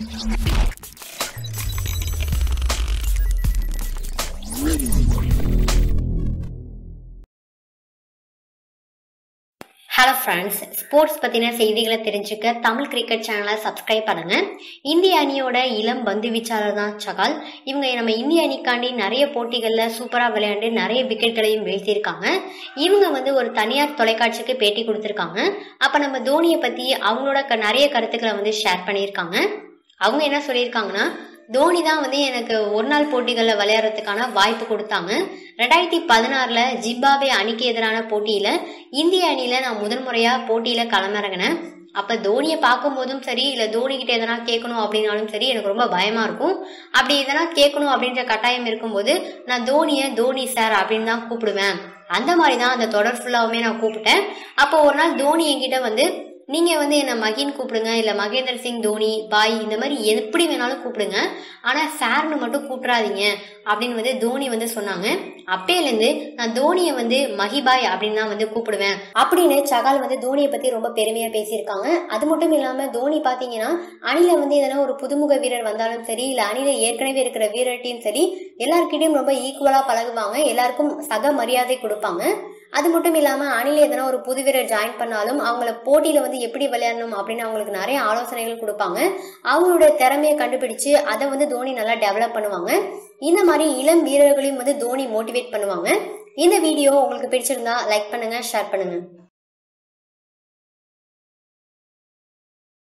Hello friends, sports பற்றின செய்திகளை தெரிஞ்சுக்க தமிழ் கிரிக்கெட் சேனலை சப்ஸ்கிரைப் பண்ணுங்க. இந்திய அணியோட இளம் பந்து வீச்சாளர் தான் சகால். இவங்க நம்ம இந்திய அணிக்காண்டி நிறைய போட்டிகளில் சூப்பராக விளையாண்டு நிறைய விக்கெட்களையும் வீழ்த்தியிருக்காங்க. இவங்க ஒரு தனியார் தொலைக்காட்சிக்கு பேட்டி கொடுத்துருக்காங்க. அப்போ நம்ம தோனியை பற்றி அவங்களோட நிறைய கருத்துக்களை ஷேர் பண்ணியிருக்காங்க. அவங்க என்ன சொல்லியிருக்காங்கன்னா, தோனி தான் எனக்கு ஒரு நாள் போட்டிகளில் விளையாடுறதுக்கான வாய்ப்பு கொடுத்தாங்க. 2016 ஜிம்பாப்வே அணிக்கு எதிரான போட்டியில இந்திய அணியில நான் முதன்முறையா போட்டியில களமிறங்கினேன். அப்ப தோனியை பார்க்கும் போதும் சரி, இல்ல தோனி கிட்ட எதனா கேட்கணும் அப்படின்னாலும் சரி, எனக்கு ரொம்ப பயமா இருக்கும். அப்படி எதனா கேட்கணும் அப்படின்ற கட்டாயம் இருக்கும்போது நான் தோனி சார் அப்படின்னு தான் கூப்பிடுவேன். அந்த மாதிரிதான் அந்த தொடர் ஃபுல்லாவுமே நான் கூப்பிட்டேன். அப்போ ஒரு நாள் தோனி என்கிட்ட நீங்க என்ன மகின் கூப்பிடுங்க, இல்ல மகேந்திர சிங் தோனி பாய், இந்த மாதிரி எப்படி வேணாலும் கூப்பிடுங்க, ஆனா சார்னு மட்டும் கூப்பிடாதீங்க அப்படின்னு தோனி சொன்னாங்க. அப்பையிலேருந்து நான் தோனியை மஹிபாய் அப்படின்னு தான் கூப்பிடுவேன் அப்படின்னு சகால் தோனியை பத்தி ரொம்ப பெருமையா பேசியிருக்காங்க. அது மட்டும் இல்லாம தோனி பாத்தீங்கன்னா அணில எதனா ஒரு புதுமுக வீரர் வந்தாலும் சரி, இல்ல அணில ஏற்கனவே இருக்கிற வீரர்கிட்டையும் சரி, எல்லார்கிட்டையும் ரொம்ப ஈக்குவலா பழகுவாங்க, எல்லாருக்கும் சக மரியாதை கொடுப்பாங்க. அது மட்டும் இல்லாம அணில எதனா ஒரு புது வீரர் ஜாயின் பண்ணாலும் அவங்கள போட்டியில எப்படி விளையாடணும் அப்படின்னு அவங்களுக்கு நிறைய ஆலோசனைகள் கொடுப்பாங்க. அவங்களுடைய திறமையை கண்டுபிடிச்சு அதை தோனி நல்லா டெவலப் பண்ணுவாங்க. இந்த மாதிரி இளம் வீரர்களையும் தோனி மோட்டிவேட் பண்ணுவாங்க. இந்த வீடியோ உங்களுக்கு பிடிச்சிருந்தா லைக் பண்ணுங்க, ஷேர் பண்ணுங்க.